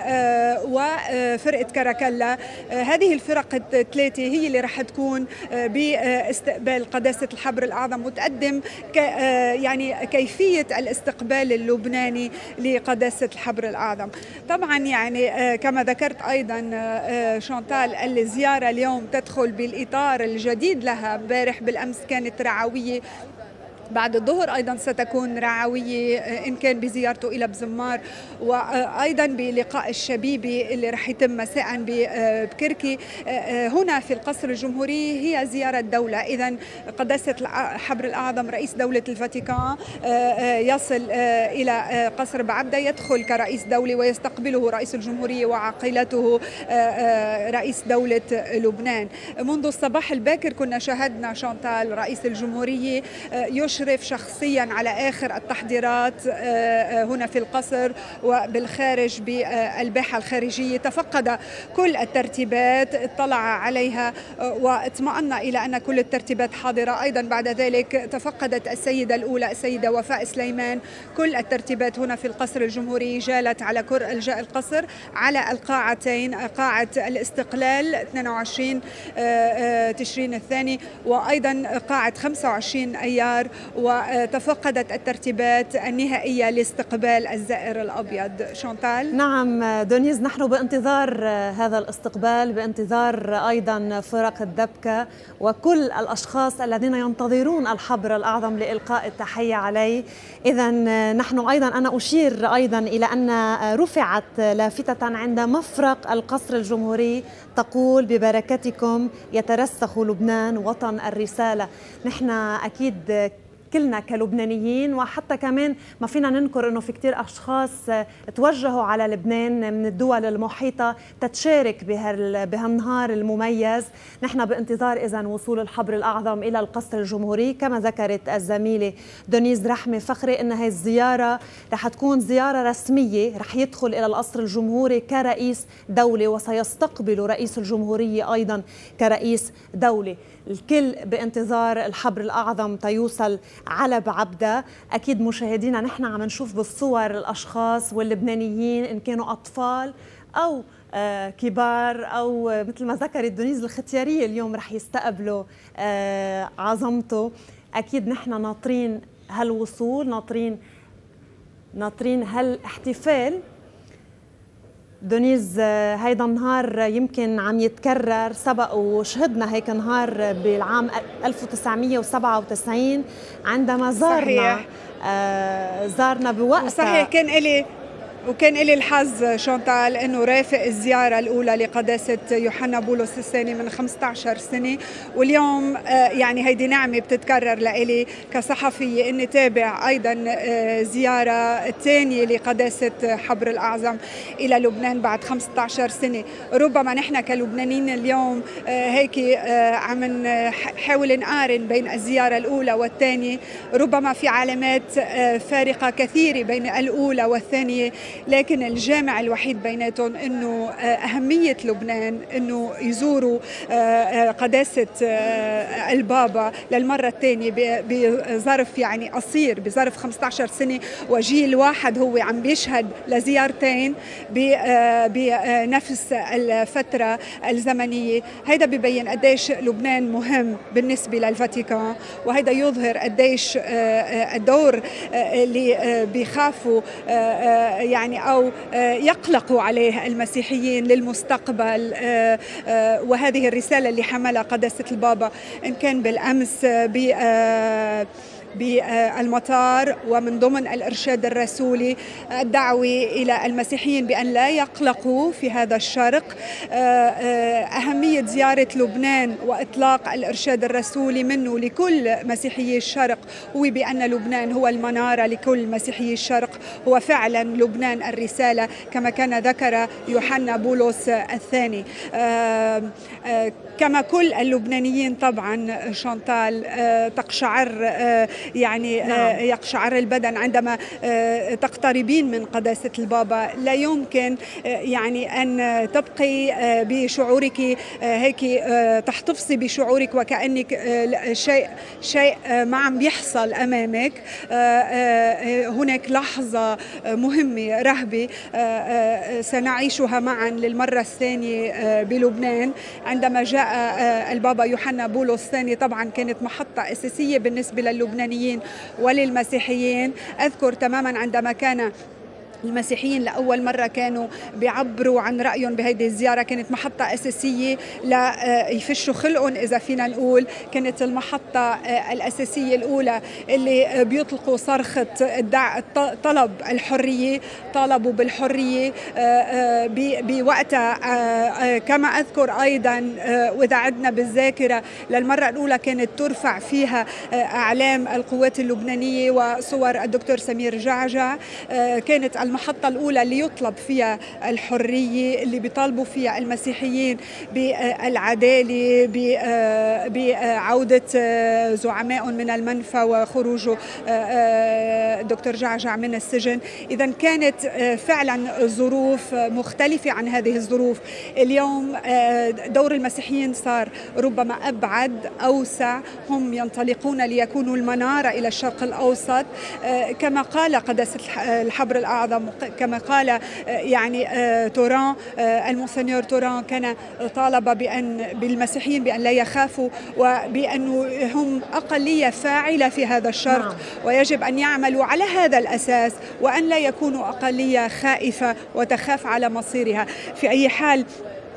Speaker 3: وفرقة كراكلا. هذه الفرق 3 هي اللي رح تكون باستقبال قداسة الحبر الأعظم وتقدم يعني كيفية الاستقبال اللبناني لقداسة الحبر الأعظم. طبعا يعني كما ذكرت أيضا شانتال، الزيارة اليوم تدخل بالإطار الجديد لها. امبارح بالأمس كانت رعوية، بعد الظهر أيضا ستكون رعوية إن كان بزيارته إلى بزمار، وأيضا بلقاء الشبيبي اللي رح يتم مساء بكركي. هنا في القصر الجمهوري هي زيارة دولة. إذن قداسة الحبر الأعظم رئيس دولة الفاتيكان يصل إلى قصر بعبدة، يدخل كرئيس دولة ويستقبله رئيس الجمهورية وعقيلته رئيس دولة لبنان. منذ الصباح الباكر كنا شاهدنا شانتال رئيس الجمهورية يشرف شخصيا على آخر التحضيرات هنا في القصر وبالخارج بالباحة الخارجية. تفقد كل الترتيبات، اطلع عليها واطمأن إلى أن كل الترتيبات حاضرة. أيضا بعد ذلك تفقدت السيدة الأولى السيدة وفاء سليمان كل الترتيبات هنا في القصر الجمهوري. جالت على كرة القصر على القاعتين، قاعة الاستقلال 22 تشرين الثاني وأيضا قاعة 25 أيار، وتفقدت الترتيبات النهائية لاستقبال الزائر الأبيض. شانتال.
Speaker 1: نعم دونيز، نحن بانتظار هذا الاستقبال، بانتظار أيضا فرق الدبكة وكل الأشخاص الذين ينتظرون الحبر الأعظم لإلقاء التحية عليه. إذا نحن أيضا، أنا أشير أيضا إلى أن رفعت لافتة عند مفرق القصر الجمهوري تقول: ببركتكم يترسخ لبنان وطن الرسالة. نحن أكيد كلنا كلبنانيين، وحتى كمان ما فينا ننكر أنه في كتير أشخاص توجهوا على لبنان من الدول المحيطة تتشارك بهالنهار المميز. نحن بانتظار إذن وصول الحبر الأعظم إلى القصر الجمهوري. كما ذكرت الزميلة دونيز رحمة فخري أن هاي الزيارة رح تكون زيارة رسمية، رح يدخل إلى القصر الجمهوري كرئيس دولة وسيستقبل رئيس الجمهورية أيضا كرئيس دولة. الكل بانتظار الحبر الأعظم تيوصل على بعبدة. أكيد مشاهدينا نحن عم نشوف بالصور الأشخاص واللبنانيين إن كانوا أطفال أو كبار أو مثل ما ذكرت دونيز الختيارية اليوم رح يستقبلوا عظمته. أكيد نحن ناطرين هالوصول، ناطرين هالاحتفال. دونيز هيدا النهار يمكن عم يتكرر، سبق وشهدنا هيك نهار بالعام 1997 عندما زارنا بوقتها.
Speaker 3: صحيح، كان لي الحظ شانتال انه رافق الزياره الاولى لقداسه يوحنا بولس الثاني من 15 سنه، واليوم يعني هيدي نعمه بتتكرر لإلي كصحفيه اني تابع ايضا زياره الثانيه لقداسه حبر الاعظم الى لبنان بعد 15 سنه. ربما نحن كلبنانيين اليوم هيك عم نحاول نقارن بين الزياره الاولى والثانيه، ربما في علامات فارقه كثيره بين الاولى والثانيه، لكن الجامع الوحيد بيناتهم انه اهميه لبنان انه يزوروا قداسه البابا للمره الثانيه بظرف يعني قصير، بظرف 15 سنه، وجيل واحد هو عم بيشهد لزيارتين بنفس الفتره الزمنيه. هيدا ببين قديش لبنان مهم بالنسبه للفاتيكان، وهيدا يظهر قديش الدور اللي بيخافوا يعني أو يقلقوا عليه المسيحيين للمستقبل. وهذه الرسالة اللي حملها قداسة البابا إن كان بالأمس بالمطار ومن ضمن الإرشاد الرسولي الدعوة إلى المسيحيين بأن لا يقلقوا في هذا الشرق. أهمية زيارة لبنان وإطلاق الإرشاد الرسولي منه لكل مسيحيي الشرق هو بأن لبنان هو المنارة لكل مسيحيي الشرق، هو فعلا لبنان الرسالة كما كان ذكر يوحنا بولس الثاني. كما كل اللبنانيين طبعا شانتال تقشعر يعني يقشعر البدن عندما تقتربين من قداسة البابا. لا يمكن يعني أن تبقي بشعورك هيك تحتفظي بشعورك وكأنك شيء ما عم بيحصل أمامك. هناك لحظة مهمة رهبة سنعيشها معا للمرة الثانية بلبنان عندما جاء البابا يوحنا بولس الثاني. طبعا كانت محطة أساسية بالنسبة للبنانيين وللمسيحيين. أذكر تماما عندما كان المسيحيين لأول مرة كانوا بيعبروا عن رأيهم بهيدي الزيارة، كانت محطة أساسية ليفشوا خلقهم إذا فينا نقول. كانت المحطة الأساسية الأولى اللي بيطلقوا صرخة طلب الحرية، طالبوا بالحرية بوقتها. كما أذكر أيضا وإذا عدنا بالذاكرة للمرة الأولى كانت ترفع فيها أعلام القوات اللبنانية وصور الدكتور سمير جعجع. كانت المحطة الأولى اللي يطلب فيها الحرية، اللي بيطالبوا فيها المسيحيين بالعدالة، بعودة زعمائهم من المنفى وخروج دكتور جعجع من السجن. إذا كانت فعلا ظروف مختلفة عن هذه الظروف. اليوم دور المسيحيين صار ربما أبعد، أوسع، هم ينطلقون ليكونوا المنارة إلى الشرق الأوسط. كما قال قداسة الحبر الأعظم، كما قال يعني توران، المونسنيور توران كان طالب بالمسيحيين بأن لا يخافوا وبأنه هم أقلية فاعلة في هذا الشرق، ويجب أن يعملوا على هذا الأساس وأن لا يكونوا أقلية خائفة وتخاف على مصيرها. في أي حال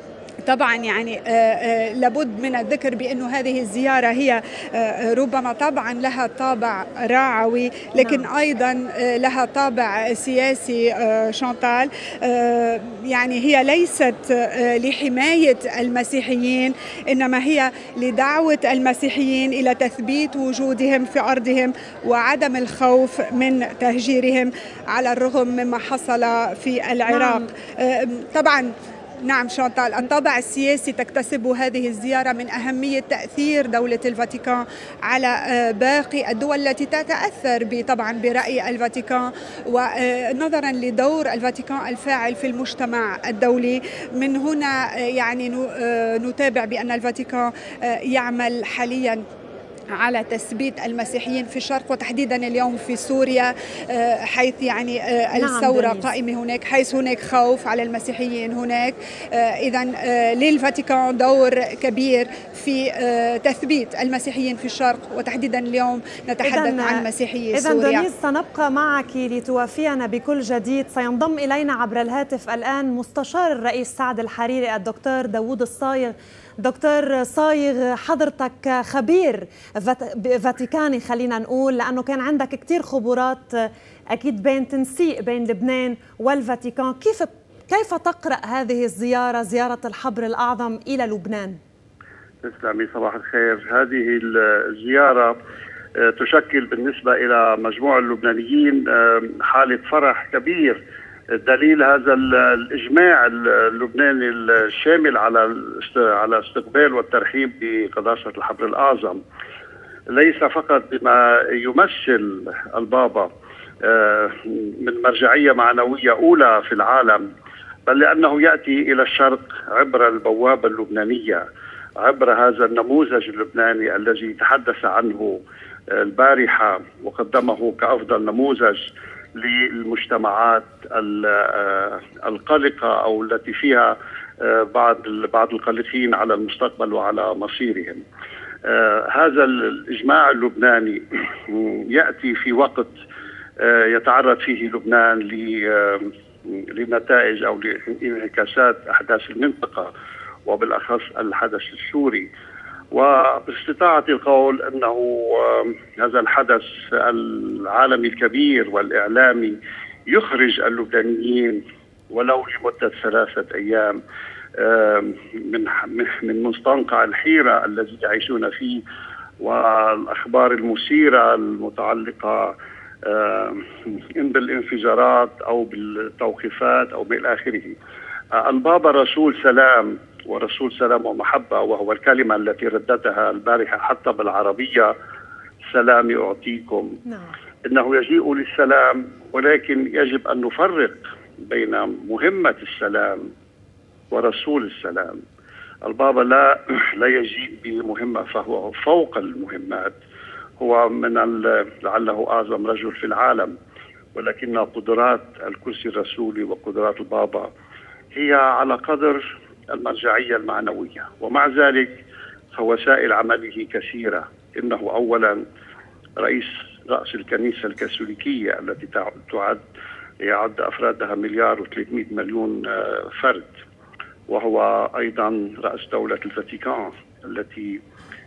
Speaker 3: طبعا يعني لابد من الذكر بأنه هذه الزيارة هي ربما طبعا لها طابع راعوي، لكن أيضا لها طابع سياسي. شانتال، يعني هي ليست لحماية المسيحيين، إنما هي لدعوة المسيحيين إلى تثبيت وجودهم في أرضهم وعدم الخوف من تهجيرهم على الرغم مما حصل في العراق. طبعا نعم شانتال، الطابع السياسي تكتسب هذه الزيارة من أهمية تأثير دولة الفاتيكان على باقي الدول التي تتأثر طبعا برأي الفاتيكان، ونظرا لدور الفاتيكان الفاعل في المجتمع الدولي. من هنا يعني نتابع بأن الفاتيكان يعمل حاليا على تثبيت المسيحيين في الشرق، وتحديدا اليوم في سوريا، حيث يعني الثورة قائمة هناك، حيث هناك خوف على المسيحيين هناك. إذا للفاتيكان دور كبير في تثبيت المسيحيين في الشرق، وتحديدا اليوم نتحدث عن مسيحيي سوريا.
Speaker 1: إذا دنيس، سنبقى معك لتوافينا بكل جديد. سينضم إلينا عبر الهاتف الآن مستشار الرئيس سعد الحريري الدكتور داوود الصايغ. دكتور صايغ، حضرتك خبير فاتيكاني خلينا نقول، لأنه كان عندك كتير خبرات أكيد بين تنسيق بين لبنان والفاتيكان. كيف تقرأ هذه الزيارة، زيارة الحبر الأعظم إلى لبنان؟
Speaker 4: تسلمي، صباح الخير. هذه الزيارة تشكل بالنسبة إلى مجموع اللبنانيين حالة فرح كبير، دليل هذا الإجماع اللبناني الشامل على استقبال والترحيب بقداسة الحبر الأعظم، ليس فقط بما يمثل البابا من مرجعية معنوية أولى في العالم، بل لأنه يأتي إلى الشرق عبر البوابة اللبنانية، عبر هذا النموذج اللبناني الذي تحدث عنه البارحة وقدمه كأفضل نموذج للمجتمعات القلقة أو التي فيها بعض القلقين على المستقبل وعلى مصيرهم. هذا الإجماع اللبناني يأتي في وقت يتعرض فيه لبنان لنتائج أو لانعكاسات أحداث المنطقة، وبالأخص الحدث السوري. وباستطاعة القول أنه هذا الحدث العالمي الكبير والإعلامي يخرج اللبنانيين ولو لمدة 3 أيام من مستنقع الحيرة الذي يعيشون فيه والأخبار المثيرة المتعلقة إن بالانفجارات أو بالتوقيفات أو بالى آخره. البابا رسول سلام، ورسول سلام ومحبة، وهو الكلمة التي رددها البارحة حتى بالعربية: سلامي أعطيكم. إنه يجيء للسلام، ولكن يجب أن نفرق بين مهمة السلام ورسول السلام. البابا لا يجيء بمهمة، فهو فوق المهمات، هو من لعله أعظم رجل في العالم، ولكن قدرات الكرسي الرسولي وقدرات البابا هي على قدر المرجعية المعنوية. ومع ذلك فوسائل عمله كثيرة. إنه أولا رأس الكنيسة الكاثوليكية التي يعد أفرادها 1,300,000,000 فرد، وهو أيضا رأس دولة الفاتيكان التي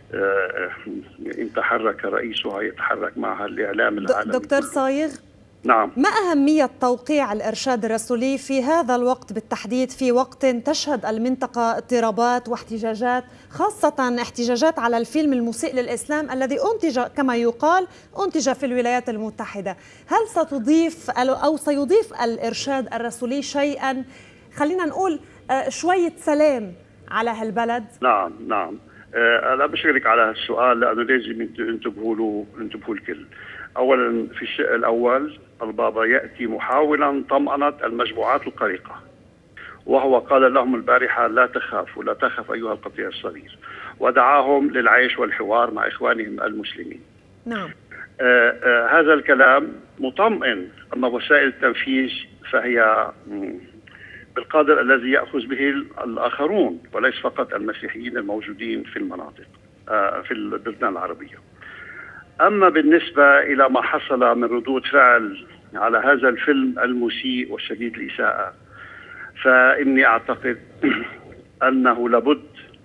Speaker 4: إن تحرك رئيسها يتحرك معها الإعلام العالمي.
Speaker 1: دكتور صايغ،
Speaker 4: نعم،
Speaker 1: ما أهمية توقيع الإرشاد الرسولي في هذا الوقت بالتحديد، في وقت تشهد المنطقة اضطرابات واحتجاجات، خاصة احتجاجات على الفيلم المسيء للإسلام الذي أنتج كما يقال في الولايات المتحدة؟ هل ستضيف أو سيضيف الإرشاد الرسولي شيئا، خلينا نقول شوية سلام على هالبلد؟
Speaker 4: نعم. أنا بشكرك على هالسؤال، لأنه لازم انتبهوا الكل. أولا، في الشق الأول البابا يأتي محاولا طمأنة المجموعات القلقة، وهو قال لهم البارحة: لا تخافوا، لا تخف أيها القطيع الصغير، ودعاهم للعيش والحوار مع إخوانهم المسلمين.
Speaker 1: نعم.
Speaker 4: هذا الكلام مطمئن. أما وسائل التنفيذ فهي بالقدر الذي يأخذ به الآخرون، وليس فقط المسيحيين الموجودين في المناطق في البلدان العربية. أما بالنسبة إلى ما حصل من ردود فعل على هذا الفيلم المسيء والشديد الإساءة، فإني أعتقد أنه لابد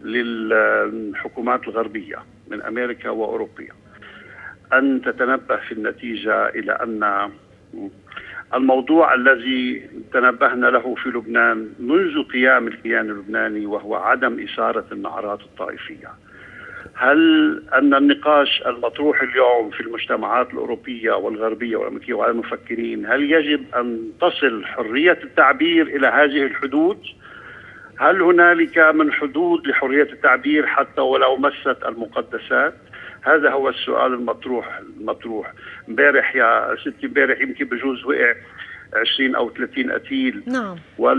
Speaker 4: للحكومات الغربية من أمريكا وأوروبيا أن تتنبه في النتيجة إلى أن الموضوع الذي تنبهنا له في لبنان منذ قيام الكيان اللبناني وهو عدم إثارة النعرات الطائفية. هل أن النقاش المطروح اليوم في المجتمعات الأوروبية والغربية والأمريكية وعلى المفكرين، هل يجب أن تصل حرية التعبير إلى هذه الحدود؟ هل هنالك من حدود لحرية التعبير حتى ولو مست المقدسات؟ هذا هو السؤال المطروح. امبارح يا ستي، امبارح يمكن بجوز وقع 20 أو 30 قتيل.
Speaker 1: نعم.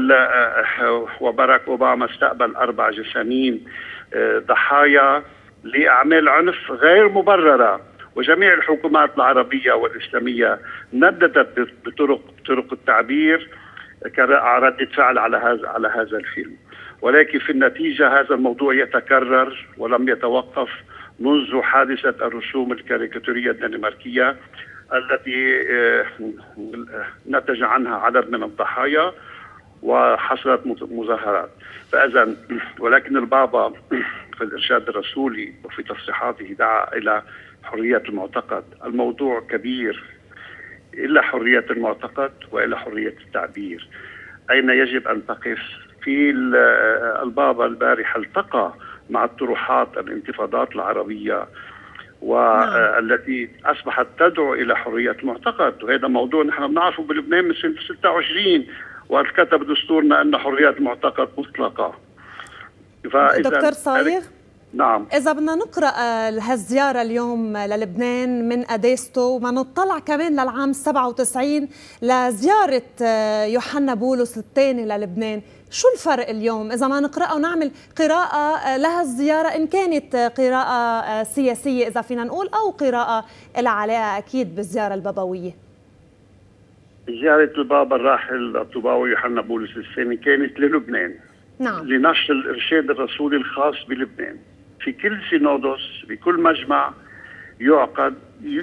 Speaker 4: وباراك أوباما استقبل 4 جسامين ضحايا لأعمال عنف غير مبررة، وجميع الحكومات العربية والإسلامية نددت بطرق التعبير كردة فعل على هذا الفيلم. ولكن في النتيجة هذا الموضوع يتكرر ولم يتوقف منذ حادثة الرسوم الكاريكاتورية الدنماركية التي نتج عنها عدد من الضحايا وحصلت مظاهرات. ولكن البابا في الإرشاد الرسولي وفي تصريحاته دعا إلى حرية المعتقد. الموضوع كبير، إلا حرية المعتقد وإلا حرية التعبير. أين يجب أن تقف؟ في البابا البارحة التقى مع الطروحات الانتفاضات العربية والتي أصبحت تدعو إلى حرية المعتقد، وهذا موضوع نحن بنعرفه بلبنان من سنة 26 وقد كتب دستورنا أن حرية المعتقد مطلقة.
Speaker 1: دكتور صايغ،
Speaker 4: نعم،
Speaker 1: إذا بدنا نقرأ هالزيارة اليوم للبنان من أديستو وما نطلع كمان للعام 97 لزيارة يوحنا بولس الثاني للبنان، شو الفرق اليوم إذا ما نقرأ ونعمل قراءة لهالزيارة، إن كانت قراءة سياسية إذا فينا نقول أو قراءة لها علاقة أكيد بالزيارة البابوية؟
Speaker 4: زيارة البابا الراحل الطوباوي يوحنا بولس الثاني كانت للبنان،
Speaker 1: نعم،
Speaker 4: لنشر الإرشاد الرسولي الخاص بلبنان. في كل سينودوس، بكل مجمع يعقد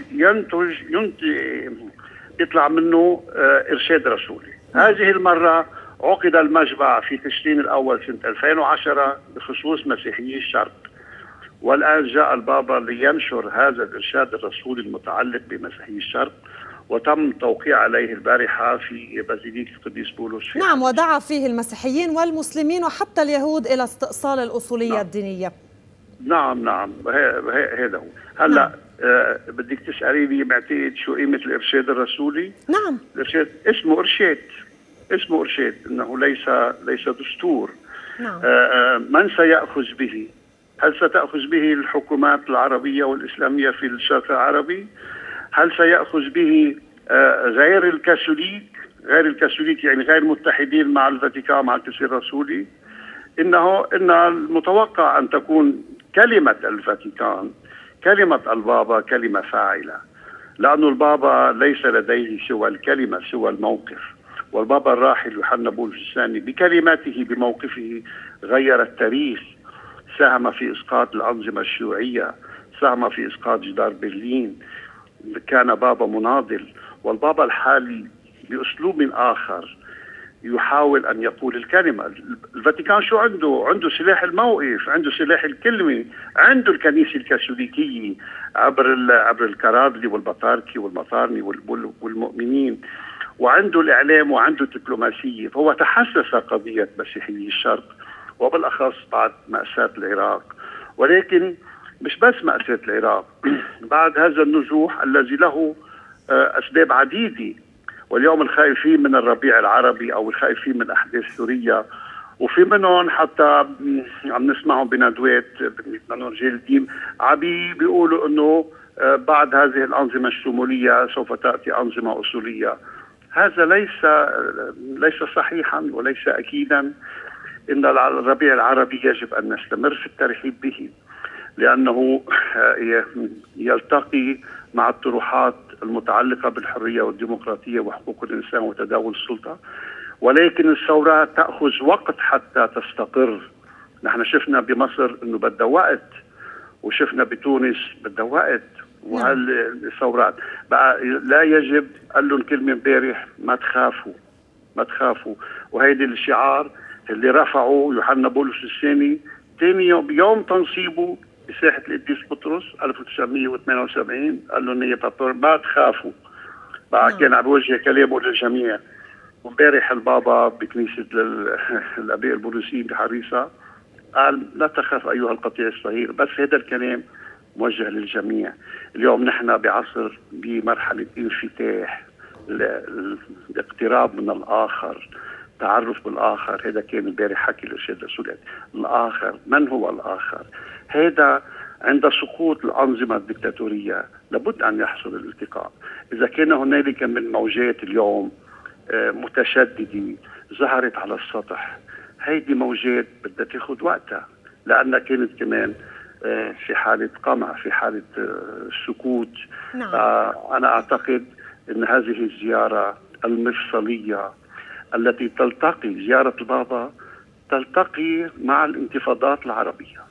Speaker 4: يطلع منه إرشاد رسولي. هذه المرة عقد المجمع في تشرين الأول سنة 2010 بخصوص مسيحيي الشرق، والآن جاء البابا لينشر هذا الإرشاد الرسولي المتعلق بمسيحيي الشرق، وتم توقيع عليه البارحة في بازيليك القديس بولس.
Speaker 1: نعم، ودعا فيه المسيحيين والمسلمين وحتى اليهود إلى استئصال الأصولية
Speaker 4: نعم.
Speaker 1: الدينية.
Speaker 4: نعم، هذا هو. هلا بدك تسأليني بعتقد شو قيمة الإرشاد الرسولي؟
Speaker 1: نعم،
Speaker 4: الإرشاد اسمه إرشاد، إنه ليس دستور.
Speaker 1: نعم.
Speaker 4: من سيأخذ به؟ هل ستأخذ به الحكومات العربية والإسلامية في الشرق العربي؟ هل سيأخذ به غير الكاثوليك يعني غير متحدين مع الفاتيكان مع الكنيسة الرسولي؟ إن المتوقع أن تكون كلمة الفاتيكان، كلمة البابا كلمة فاعلة، لأن البابا ليس لديه سوى الكلمة، سوى الموقف. والبابا الراحل يوحنا بولس الثاني بكلماته بموقفه غير التاريخ، ساهم في إسقاط الأنظمة الشيوعية، ساهم في إسقاط جدار برلين، كان بابا مناضل. والبابا الحالي بأسلوب آخر يحاول أن يقول الكلمة. الفاتيكان شو عنده سلاح الموقف، عنده سلاح الكلمة، عنده الكنيسة الكاثوليكية عبر الكرادلي والبطاركي والمطارني والمؤمنين، وعنده الإعلام وعنده الدبلوماسية. فهو تحسس قضية مسيحيي الشرق وبالأخص بعد مأساة العراق، ولكن مش بس مأساة العراق، بعد هذا النزوح الذي له أسباب عديدة. واليوم الخايفين من الربيع العربي أو الخايفين من أحداث سوريا، وفي منهم حتى عم نسمعهم بندوات من رجال الدين عبي بيقولوا أنه بعد هذه الأنظمة الشمولية سوف تأتي أنظمة أصولية. هذا ليس صحيحا وليس أكيدا. إن الربيع العربي يجب أن نستمر في الترحيب به، لأنه يلتقي مع الطروحات المتعلقة بالحرية والديمقراطية وحقوق الإنسان وتداول السلطة، ولكن الثورات تأخذ وقت حتى تستقر. نحن شفنا بمصر أنه بدها وقت، وشفنا بتونس بدها وقت. وهالثورات بقى لا يجب، قال لهم كلمة امبارح، ما تخافوا. وهيدي الشعار اللي رفعوا يوحنا بولس الثاني ثاني يوم تنصيبه بساحة القديس بطرس 1978 قال لهم يا بابور ما تخافوا. بعد كان عم بوجه كلامه للجميع. وامبارح البابا بكنيسة الآباء البوليسيين بحريصة قال لا تخاف أيها القطيع الصغير، بس هذا الكلام موجه للجميع. اليوم نحن بعصر بمرحلة انفتاح، الاقتراب من الآخر، تعرف بالآخر. هذا كان امبارح حكي الأستاذ الرسول. الآخر، من هو الآخر؟ هذا عند سقوط الأنظمة الدكتاتورية لابد أن يحصل الالتقاء. إذا كان هنالك من موجات اليوم متشددة ظهرت على السطح، هيدي موجات بدها تاخذ وقتها، لأنها كانت كمان في حالة قمع، في حالة سكوت.
Speaker 1: نعم.
Speaker 4: أنا أعتقد أن هذه الزيارة المفصلية التي تلتقي، زيارة البابا تلتقي مع الانتفاضات العربية.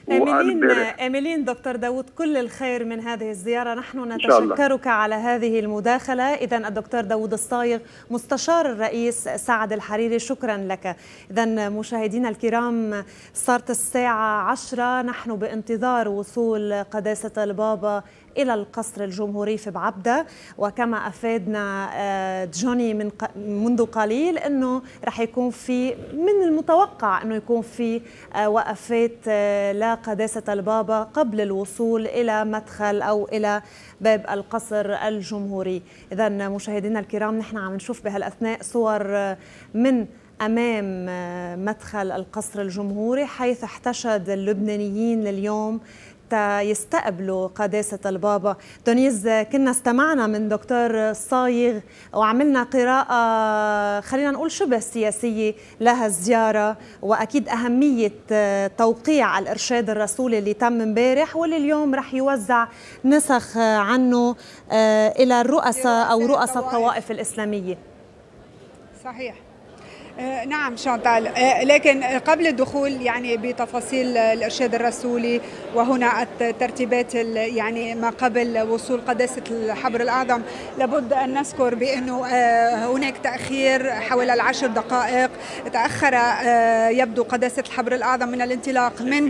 Speaker 1: آملين دكتور داود كل الخير من هذه الزيارة. نحن نتشكرك على هذه المداخلة. إذن الدكتور داود الصايغ مستشار الرئيس سعد الحريري، شكرا لك. إذن مشاهدينا الكرام صارت الساعة 10، نحن بانتظار وصول قداسة البابا إلى القصر الجمهوري في بعبدة، وكما أفادنا جوني منذ قليل أنه رح يكون في من المتوقع أنه يكون في وقفات لقداسة البابا قبل الوصول إلى مدخل أو إلى باب القصر الجمهوري. إذن مشاهدينا الكرام نحن عم نشوف بهالأثناء صور من أمام مدخل القصر الجمهوري، حيث احتشد اللبنانيين لليوم يستقبلوا قداسة البابا. دونيز، كنا استمعنا من دكتور صايغ وعملنا قراءة خلينا نقول شبه سياسية لها الزيارة، وأكيد أهمية توقيع الإرشاد الرسولي اللي تم امبارح واللي اليوم رح يوزع نسخ عنه إلى الرؤساء أو رؤساء الطوائف الإسلامية.
Speaker 3: صحيح. نعم شانتال، لكن قبل الدخول يعني بتفاصيل الإرشاد الرسولي وهنا الترتيبات يعني ما قبل وصول قداسة الحبر الأعظم، لابد أن نذكر بأنه هناك تأخير حوالي 10 دقائق. تأخر يبدو قداسة الحبر الأعظم من الانطلاق من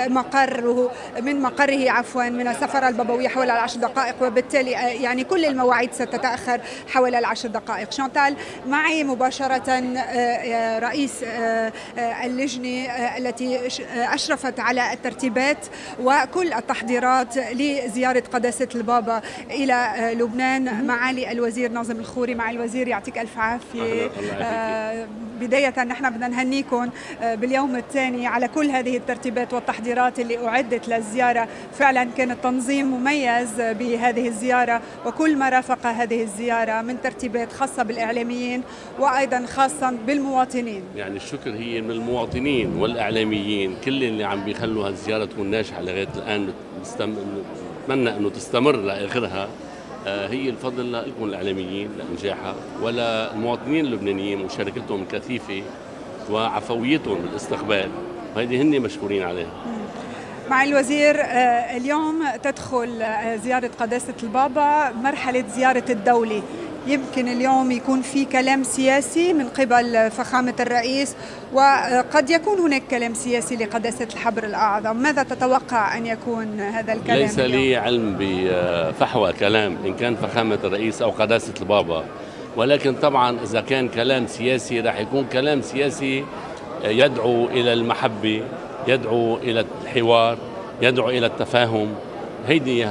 Speaker 3: مقره من السفارة البابوية حوالي 10 دقائق، وبالتالي يعني كل المواعيد ستتأخر حوالي 10 دقائق. شانتال، معي مباشرة رئيس اللجنة التي أشرفت على الترتيبات وكل التحضيرات لزيارة قداسة البابا إلى لبنان، معالي الوزير ناظم الخوري. مع الوزير يعطيك ألف عافية. بداية نحن بدنا نهنيكم باليوم الثاني على كل هذه الترتيبات والتحضيرات اللي أعدت للزيارة. فعلا كان التنظيم مميز بهذه الزيارة وكل ما رافق هذه الزيارة من ترتيبات خاصة بالإعلاميين وأيضا خاصة بالمواطنين.
Speaker 5: يعني الشكر هي من المواطنين والإعلاميين كل اللي عم بيخلوا هالزيارة تكون ناجحة لغاية الآن. نتمنى أنه تستمر لآخرها. هي الفضل لكم الإعلاميين لإنجاحها ولا المواطنين اللبنانيين ومشاركتهم الكثيفة وعفويتهم بالاستقبال، وهذه هن مشكورين عليها.
Speaker 3: مع الوزير، اليوم تدخل زيارة قداسة البابا مرحلة زيارة الدولة. يمكن اليوم يكون في كلام سياسي من قبل فخامة الرئيس، وقد يكون هناك كلام سياسي لقداسة الحبر الأعظم. ماذا تتوقع أن يكون هذا الكلام؟
Speaker 5: ليس لي علم بفحوى كلام إن كان فخامة الرئيس أو قداسة البابا، ولكن طبعا إذا كان كلام سياسي راح يكون كلام سياسي يدعو إلى المحبة، يدعو إلى الحوار، يدعو إلى التفاهم. هيدي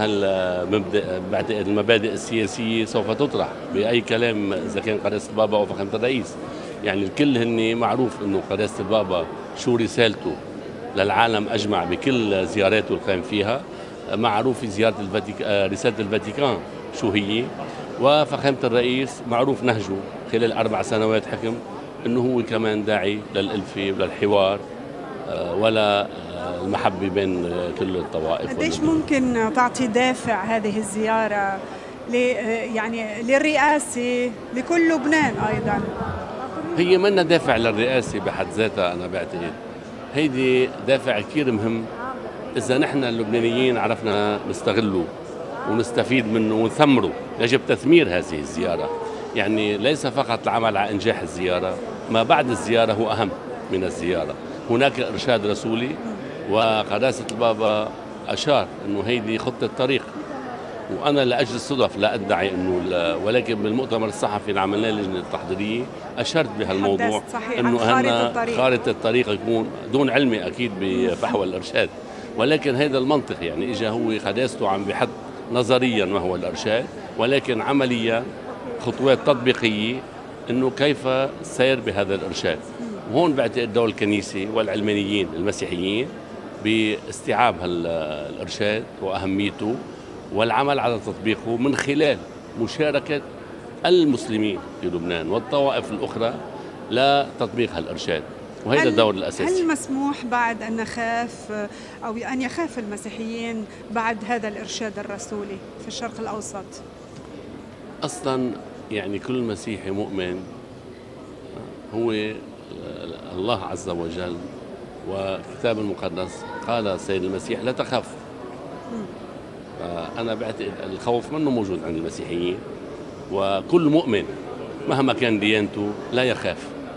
Speaker 5: المبادئ السياسية سوف تطرح بأي كلام إذا كان قداسة البابا أو فخامة الرئيس. يعني الكل هن معروف إنه قداسة البابا شو رسالته للعالم أجمع بكل زياراته القائم فيها. معروف في زيارة رسالة الفاتيكان شو هي، وفخامة الرئيس معروف نهجه خلال 4 سنوات حكم إنه هو كمان داعي للألفة وللحوار ولا المحبة بين كل الطوائف.
Speaker 3: قديش ممكن تعطي دافع هذه الزيارة يعني للرئاسة لكل لبنان أيضا؟
Speaker 5: هي منا دافع للرئاسة بحد ذاتها، أنا بعتقد هيدي دافع كثير مهم إذا نحن اللبنانيين عرفنا نستغله ونستفيد منه ونثمره. يجب تثمير هذه الزيارة، يعني ليس فقط العمل على إنجاح الزيارة، ما بعد الزيارة هو أهم. من الزيارة. هناك إرشاد رسولي، وقداسة البابا أشار أنه هيدي خطة طريق، وأنا لأجل الصدف لا أدعي أنه ولكن بالمؤتمر الصحفي اللي عملناه اللجنة التحضيرية أشرت بهالموضوع أنه خارطة الطريق يكون دون علمي أكيد بفحوى الإرشاد، ولكن هذا المنطق يعني إجا هو قداسته عم بحط نظريا ما هو الإرشاد، ولكن عمليا خطوات تطبيقية أنه كيف السير بهذا الإرشاد. وهون بعتقد دور الكنيسة والعلمانيين المسيحيين باستيعاب الإرشاد وأهميته والعمل على تطبيقه من خلال مشاركة المسلمين في لبنان والطوائف الأخرى لتطبيق هالإرشاد، وهذا الدور الأساسي.
Speaker 3: هل مسموح بعد أن نخاف أو أن يخاف المسيحيين بعد هذا الإرشاد الرسولي في الشرق الأوسط؟
Speaker 5: أصلا يعني كل مسيحي مؤمن هو الله عز وجل، والكتاب المقدس قال السيد المسيح لا تخاف. أنا بعتقد الخوف منه موجود عند المسيحيين، وكل مؤمن مهما كان ديانته لا يخاف.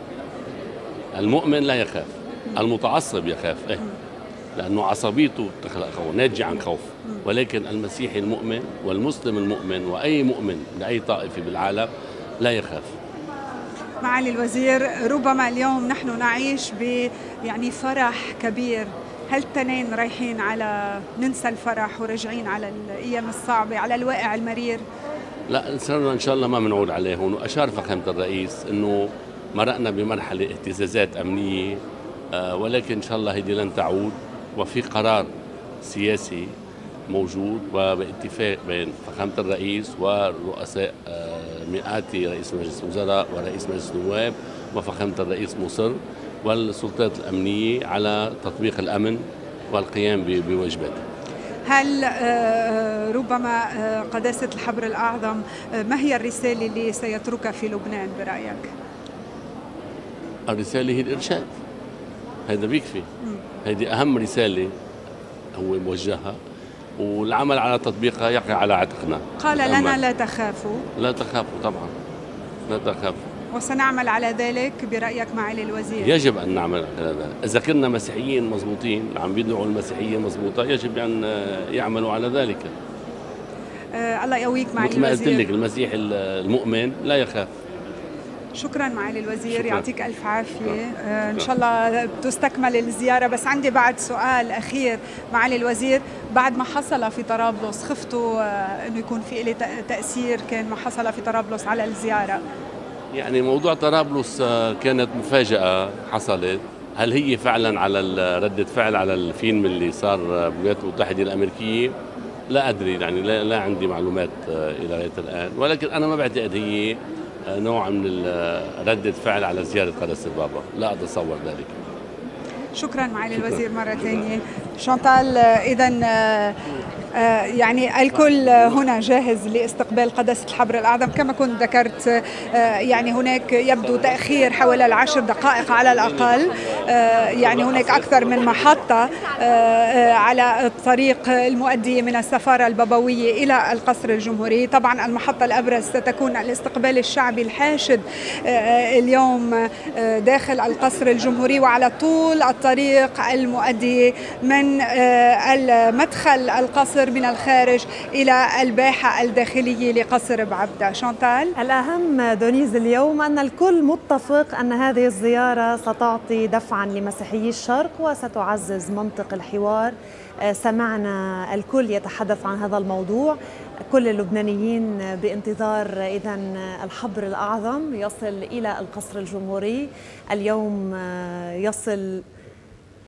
Speaker 5: المؤمن لا يخاف، المتعصب يخاف، لأنه عصبيته تخلق خوف، ناتجة عن خوف. ولكن المسيحي المؤمن والمسلم المؤمن وأي مؤمن لأي طائفة بالعالم لا يخاف.
Speaker 3: معالي الوزير، ربما اليوم نحن نعيش يعني فرح كبير، هل التنين رايحين على ننسى الفرح وراجعين على الأيام الصعبة، على الواقع المرير؟
Speaker 5: لا، صرنا إن شاء الله ما بنعود عليه. هون أشار فخامة الرئيس إنه مرقنا بمرحلة اهتزازات أمنية، ولكن إن شاء الله هذه لن تعود، وفي قرار سياسي موجود وباتفاق بين فخامة الرئيس ورؤساء مئاتي رئيس مجلس الوزراء ورئيس مجلس النواب وفخامة الرئيس مصر والسلطات الأمنية على تطبيق الأمن والقيام بواجباته.
Speaker 3: هل ربما قداسة الحبر الأعظم ما هي الرسالة اللي سيتركها في لبنان برأيك؟
Speaker 5: الرسالة هي الإرشاد، هذا بيكفي. هذه أهم رسالة هو موجهها، والعمل على تطبيقها يقع على عاتقنا.
Speaker 3: قال لنا لا تخافوا.
Speaker 5: لا تخافوا طبعا، لا تخافوا،
Speaker 3: وسنعمل على ذلك برأيك معالي الوزير؟
Speaker 5: يجب أن نعمل على ذلك. إذا كنا مسيحيين مضبوطين عم بيدعوا المسيحية مضبوطة، يجب أن يعملوا على ذلك.
Speaker 3: الله يقويك معالي
Speaker 5: الوزير.
Speaker 3: الوزير.
Speaker 5: مثل ما قلت لك المسيح المؤمن لا يخاف.
Speaker 3: شكرا معالي الوزير،
Speaker 5: شكرا.
Speaker 3: يعطيك ألف عافية. إن شاء الله تستكمل الزيارة. بس عندي بعد سؤال أخير معالي الوزير، بعد ما حصل في طرابلس خفتوا أنه يكون في إلي تأثير كان ما حصل في طرابلس على الزيارة؟
Speaker 5: يعني موضوع طرابلس كانت مفاجأة حصلت. هل هي فعلا على ردة فعل على الفيلم اللي صار بالولايات المتحدة الأمريكية؟ لا أدري، يعني لا عندي معلومات إلى غاية الآن، ولكن أنا ما بعتقد هي نوع من ردة فعل على زيارة قداسة البابا، لا أتصور ذلك.
Speaker 3: شكرا معالي الوزير مرة ثانية. شانتال، إذا يعني الكل هنا جاهز لاستقبال قداسة الحبر الأعظم كما كنت ذكرت. يعني هناك يبدو تأخير حوالي 10 دقائق على الأقل. يعني هناك أكثر من محطة على الطريق المؤدي من السفارة البابوية إلى القصر الجمهوري. طبعا المحطة الأبرز ستكون الاستقبال الشعبي الحاشد اليوم داخل القصر الجمهوري وعلى طول الطريق المؤدي من المدخل القصر من الخارج إلى الباحة الداخلية لقصر بعبدة. شانتال،
Speaker 1: الأهم دونيز اليوم أن الكل متفق أن هذه الزيارة ستعطي دفعا لمسيحيي الشرق وستعزز منطق الحوار. سمعنا الكل يتحدث عن هذا الموضوع، كل اللبنانيين بانتظار إذن الحبر الأعظم يصل إلى القصر الجمهوري. اليوم يصل